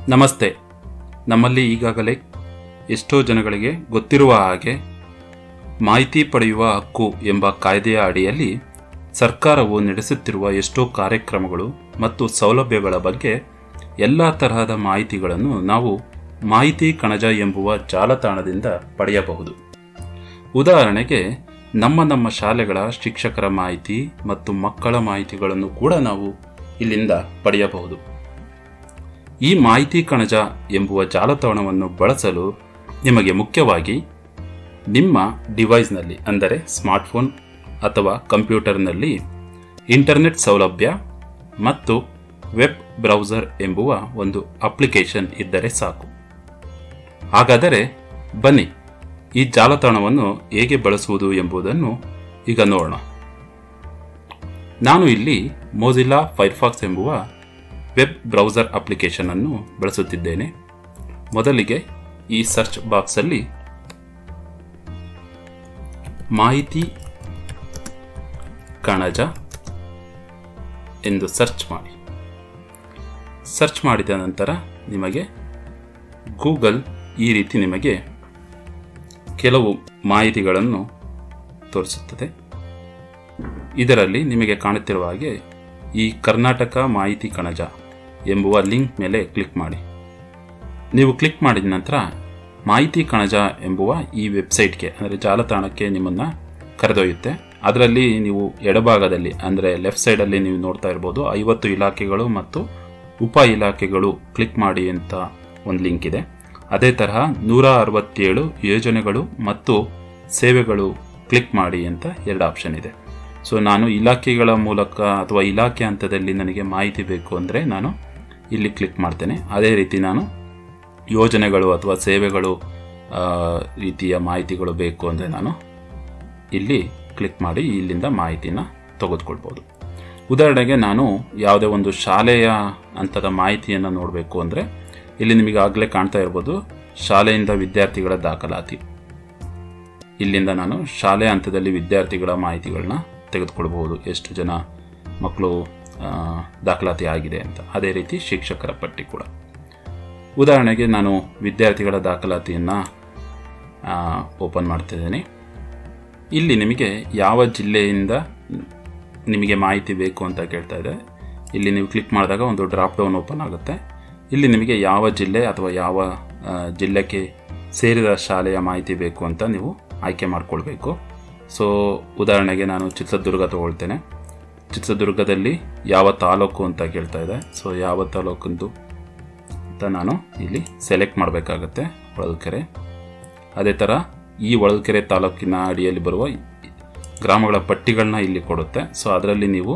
ನಮಸ್ತೆ. ನಮ್ಮಲ್ಲಿ ಈಗಾಗಲೇ ಎಷ್ಟೋ ಜನಗಳಿಗೆ ಗೊತ್ತಿರುವ ಹಾಗೆ ಮಾಹಿತಿ ಪಡೆಯುವ ಹಕ್ಕು ಎಂಬ ಕಾಯ್ದೆಯ ಅಡಿಯಲ್ಲಿ ಸರ್ಕಾರವು ನಡೆಸುತ್ತಿರುವ ಎಷ್ಟೋ ಕಾರ್ಯಕ್ರಮಗಳು ಮತ್ತು ಸೌಲಭ್ಯಗಳ ಬಗ್ಗೆ ಎಲ್ಲ ತರಹದ ಮಾಹಿತಿಗಳನ್ನು ನಾವು ಮಾಹಿತಿ ಕಣಜ ಎಂಬುವ ಜಾಲತಾಣದಿಂದ ಪಡೆಯಬಹುದು. ಉದಾಹರಣೆಗೆ ನಮ್ಮ ಶಾಲೆಗಳ ಶಿಕ್ಷಕರ ಮಾಹಿತಿ ಮತ್ತು ಮಕ್ಕಳ ಮಾಹಿತಿಗಳನ್ನು ಕೂಡ ನಾವು ಇಲ್ಲಿಂದ ಪಡೆಯಬಹುದು. ಈ ಮಾಹಿತಿ ಕಣಜ ಎಂಬುವ ಜಾಲತಾಣವನ್ನು ಬಳಸಲು ನಿಮಗೆ ಮುಖ್ಯವಾಗಿ ನಿಮ್ಮ ಡಿವೈಸ್ನಲ್ಲಿ ಅಂದರೆ ಸ್ಮಾರ್ಟ್ಫೋನ್ ಅಥವಾ ಕಂಪ್ಯೂಟರ್ನಲ್ಲಿ ಇಂಟರ್ನೆಟ್ ಸೌಲಭ್ಯ ಮತ್ತು ವೆಬ್ ಬ್ರೌಸರ್ ಎಂಬುವ ಒಂದು ಅಪ್ಲಿಕೇಶನ್ ಇದ್ದರೆ ಸಾಕು. ಹಾಗಾದರೆ ಬನ್ನಿ ಈ ಜಾಲತಾಣವನ್ನು ಹೇಗೆ ಬಳಸುವುದು ಎಂಬುದನ್ನು ಈಗ ನೋಡೋಣ. ನಾನು ಇಲ್ಲಿ ಮೊಜಿಲ್ಲಾ ಫೈರ್ಫಾಕ್ಸ್ ಎಂಬುವ ವೆಬ್ ಬ್ರೌಸರ್ ಅಪ್ಲಿಕೇಶನ್ ಅನ್ನು ಬಳಸುತ್ತಿದ್ದೇನೆ. ಮೊದಲಿಗೆ ಈ ಸರ್ಚ್ ಬಾಕ್ಸ್ ಅಲ್ಲಿ ಮಾಹಿತಿ ಕಣಜ ಎಂದು ಸರ್ಚ್ ಮಾಡಿ. ಸರ್ಚ್ ಮಾಡಿದ ನಂತರ ನಿಮಗೆ ಗೂಗಲ್ ಈ ರೀತಿ ನಿಮಗೆ ಕೆಲವು ಮಾಹಿತಿಗಳನ್ನು ತೋರಿಸುತ್ತದೆ. ಇದರಲ್ಲಿ ನಿಮಗೆ ಕಾಣುತ್ತಿರುವ ಹಾಗೆ ಈ ಕರ್ನಾಟಕ ಮಾಹಿತಿ ಕಣಜ ಎಂಬುವ ಲಿಂಕ್ ಮೇಲೆ ಕ್ಲಿಕ್ ಮಾಡಿ. ನೀವು ಕ್ಲಿಕ್ ಮಾಡಿದ ನಂತರ ಮಾಹಿತಿ ಕಣಜ ಎಂಬುವ ಈ ವೆಬ್ಸೈಟ್ಗೆ ಅಂದರೆ ಜಾಲತಾಣಕ್ಕೆ ನಿಮ್ಮನ್ನು ಕರೆದೊಯ್ಯುತ್ತೆ. ಅದರಲ್ಲಿ ನೀವು ಎಡಭಾಗದಲ್ಲಿ ಅಂದರೆ ಲೆಫ್ಟ್ ಸೈಡಲ್ಲಿ ನೀವು ನೋಡ್ತಾ ಇರ್ಬೋದು 50 ಇಲಾಖೆಗಳು ಮತ್ತು ಉಪ ಇಲಾಖೆಗಳು ಕ್ಲಿಕ್ ಮಾಡಿ ಅಂತ ಒಂದು ಲಿಂಕ್ ಇದೆ. ಅದೇ ತರಹ 167 ಯೋಜನೆಗಳು ಮತ್ತು ಸೇವೆಗಳು ಕ್ಲಿಕ್ ಮಾಡಿ ಅಂತ 2 ಆಪ್ಷನ್ ಇದೆ. ಸೊ ನಾನು ಇಲಾಖೆಗಳ ಮೂಲಕ ಅಥವಾ ಇಲಾಖೆ ಹಂತದಲ್ಲಿ ನನಗೆ ಮಾಹಿತಿ ಬೇಕು ಅಂದರೆ ನಾನು ಇಲ್ಲಿ ಕ್ಲಿಕ್ ಮಾಡ್ತೇನೆ. ಅದೇ ರೀತಿ ನಾನು ಯೋಜನೆಗಳು ಅಥವಾ ಸೇವೆಗಳು ರೀತಿಯ ಮಾಹಿತಿಗಳು ಬೇಕು ಅಂದರೆ ನಾನು ಇಲ್ಲಿ ಕ್ಲಿಕ್ ಮಾಡಿ ಇಲ್ಲಿಂದ ಮಾಹಿತಿನ ತೆಗೆದುಕೊಳ್ಬೋದು. ಉದಾಹರಣೆಗೆ ನಾನು ಯಾವುದೇ ಒಂದು ಶಾಲೆಯ ಹಂತದ ಮಾಹಿತಿಯನ್ನು ನೋಡಬೇಕು ಅಂದರೆ ಇಲ್ಲಿ ನಿಮಗೆ ಆಗಲೇ ಕಾಣ್ತಾ ಇರ್ಬೋದು ಶಾಲೆಯಿಂದ ವಿದ್ಯಾರ್ಥಿಗಳ ದಾಖಲಾತಿ. ಇಲ್ಲಿಂದ ನಾನು ಶಾಲೆ ಹಂತದಲ್ಲಿ ವಿದ್ಯಾರ್ಥಿಗಳ ಮಾಹಿತಿಗಳನ್ನ ತೆಗೆದುಕೊಳ್ಬಹುದು, ಎಷ್ಟು ಜನ ಮಕ್ಕಳು ದಾಖಲಾತಿ ಆಗಿದೆ ಅಂತ. ಅದೇ ರೀತಿ ಶಿಕ್ಷಕರ ಪಟ್ಟಿ ಕೂಡ. ಉದಾಹರಣೆಗೆ ನಾನು ವಿದ್ಯಾರ್ಥಿಗಳ ದಾಖಲಾತಿಯನ್ನು ಓಪನ್ ಮಾಡ್ತಿದ್ದೇನೆ. ಇಲ್ಲಿ ನಿಮಗೆ ಯಾವ ಜಿಲ್ಲೆಯಿಂದ ನಿಮಗೆ ಮಾಹಿತಿ ಬೇಕು ಅಂತ ಕೇಳ್ತಾ ಇದೆ. ಇಲ್ಲಿ ನೀವು ಕ್ಲಿಕ್ ಮಾಡಿದಾಗ ಒಂದು ಡ್ರಾಪ್ ಡೌನ್ ಓಪನ್ ಆಗುತ್ತೆ. ಇಲ್ಲಿ ನಿಮಗೆ ಯಾವ ಜಿಲ್ಲೆ ಅಥವಾ ಯಾವ ಜಿಲ್ಲೆಗೆ ಸೇರಿದ ಶಾಲೆಯ ಮಾಹಿತಿ ಬೇಕು ಅಂತ ನೀವು ಆಯ್ಕೆ ಮಾಡಿಕೊಳ್ಬೇಕು. ಸೊ ಉದಾಹರಣೆಗೆ ನಾನು ಚಿತ್ರದುರ್ಗ ತಗೊಳ್ತೇನೆ. ಚಿತ್ರದುರ್ಗದಲ್ಲಿ ಯಾವ ತಾಲೂಕು ಅಂತ ಕೇಳ್ತಾ ಇದೆ. ಸೊ ಯಾವ ತಾಲೂಕಂದು ಅಂತ ನಾನು ಇಲ್ಲಿ ಸೆಲೆಕ್ಟ್ ಮಾಡಬೇಕಾಗತ್ತೆ, ಹೊಳಲ್ಕೆರೆ. ಅದೇ ಥರ ಈ ಹೊಳಲ್ಕೆರೆ ತಾಲೂಕಿನ ಅಡಿಯಲ್ಲಿ ಬರುವ ಗ್ರಾಮಗಳ ಪಟ್ಟಿಗಳನ್ನ ಇಲ್ಲಿ ಕೊಡುತ್ತೆ. ಸೊ ಅದರಲ್ಲಿ ನೀವು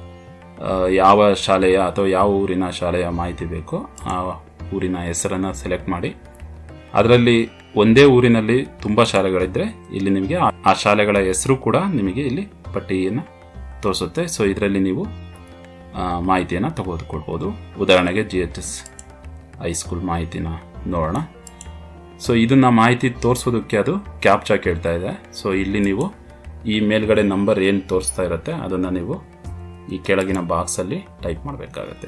ಯಾವ ಶಾಲೆಯ ಅಥವಾ ಯಾವ ಊರಿನ ಶಾಲೆಯ ಮಾಹಿತಿ ಬೇಕೋ ಆ ಊರಿನ ಹೆಸರನ್ನು ಸೆಲೆಕ್ಟ್ ಮಾಡಿ. ಅದರಲ್ಲಿ ಒಂದೇ ಊರಿನಲ್ಲಿ ತುಂಬ ಶಾಲೆಗಳಿದ್ದರೆ ಇಲ್ಲಿ ನಿಮಗೆ ಆ ಶಾಲೆಗಳ ಹೆಸರು ಕೂಡ ನಿಮಗೆ ಇಲ್ಲಿ ಪಟ್ಟಿಯನ್ನು ತೋರಿಸುತ್ತೆ. ಸೊ ಇದರಲ್ಲಿ ನೀವು ಮಾಹಿತಿಯನ್ನು ತೆಗೆದುಕೊಳ್ಬೋದು. ಉದಾಹರಣೆಗೆ GHS ಹೈಸ್ಕೂಲ್ ಮಾಹಿತಿನ ನೋಡೋಣ. ಸೊ ಇದನ್ನು ಮಾಹಿತಿ ತೋರಿಸೋದಕ್ಕೆ ಅದು ಕ್ಯಾಪ್ಚಾ ಕೇಳ್ತಾ ಇದೆ. ಸೊ ಇಲ್ಲಿ ನೀವು ಈ ಮೇಲ್ಗಡೆ ನಂಬರ್ ಏನು ತೋರಿಸ್ತಾ ಇರುತ್ತೆ ಅದನ್ನು ನೀವು ಈ ಕೆಳಗಿನ ಬಾಕ್ಸಲ್ಲಿ ಟೈಪ್ ಮಾಡಬೇಕಾಗತ್ತೆ,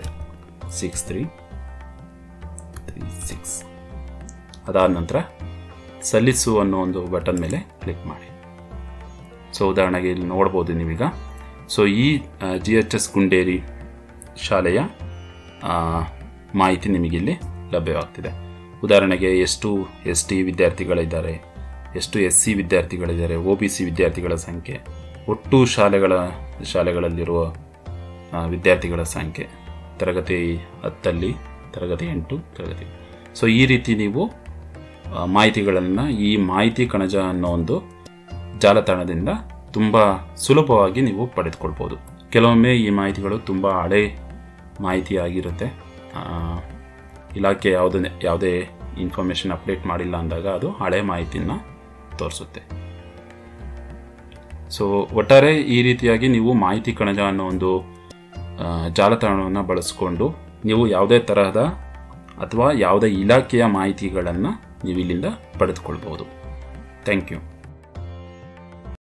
6336. ಅದಾದ ನಂತರ ಸಲ್ಲಿಸು ಅನ್ನೋ ಒಂದು ಬಟನ್ ಮೇಲೆ ಕ್ಲಿಕ್ ಮಾಡಿ. ಸೊ ಉದಾಹರಣೆಗೆ ಇಲ್ಲಿ ನೋಡ್ಬೋದು ನೀವೀಗ. ಸೊ ಈ GHS ಗುಂಡೇರಿ ಶಾಲೆಯ ಮಾಹಿತಿ ನಿಮಗಿಲ್ಲಿ ಲಭ್ಯವಾಗ್ತಿದೆ. ಉದಾಹರಣೆಗೆ ಎಷ್ಟು ST ವಿದ್ಯಾರ್ಥಿಗಳಿದ್ದಾರೆ, ಎಷ್ಟು SC ವಿದ್ಯಾರ್ಥಿಗಳಿದ್ದಾರೆ, OBC ವಿದ್ಯಾರ್ಥಿಗಳ ಸಂಖ್ಯೆ, ಒಟ್ಟು ಶಾಲೆಗಳಲ್ಲಿರುವ ವಿದ್ಯಾರ್ಥಿಗಳ ಸಂಖ್ಯೆ, ತರಗತಿ 10, ತರಗತಿ 8, ತರಗತಿ. ಸೊ ಈ ರೀತಿ ನೀವು ಮಾಹಿತಿಗಳನ್ನು ಈ ಮಾಹಿತಿ ಕಣಜ ಅನ್ನೋ ಒಂದು ಜಾಲತಾಣದಿಂದ ತುಂಬ ಸುಲಭವಾಗಿ ನೀವು ಪಡೆದುಕೊಳ್ಬೋದು. ಕೆಲವೊಮ್ಮೆ ಈ ಮಾಹಿತಿಗಳು ತುಂಬ ಹಳೆ ಮಾಹಿತಿ ಆಗಿರುತ್ತೆ. ಇಲಾಖೆ ಯಾವುದೇ ಇನ್ಫಾರ್ಮೇಷನ್ ಅಪ್ಡೇಟ್ ಮಾಡಿಲ್ಲ ಅಂದಾಗ ಅದು ಹಳೆ ಮಾಹಿತಿಯನ್ನು ತೋರಿಸುತ್ತೆ. ಸೊ ಒಟ್ಟಾರೆ ಈ ರೀತಿಯಾಗಿ ನೀವು ಮಾಹಿತಿ ಕಣಜ ಅನ್ನೋ ಒಂದು ಜಾಲತಾಣವನ್ನು ಬಳಸಿಕೊಂಡು ನೀವು ಯಾವುದೇ ತರಹದ ಅಥವಾ ಯಾವುದೇ ಇಲಾಖೆಯ ಮಾಹಿತಿಗಳನ್ನು ನೀವು ಇಲ್ಲಿಂದ ಪಡೆದುಕೊಳ್ಬೋದು. Thank you.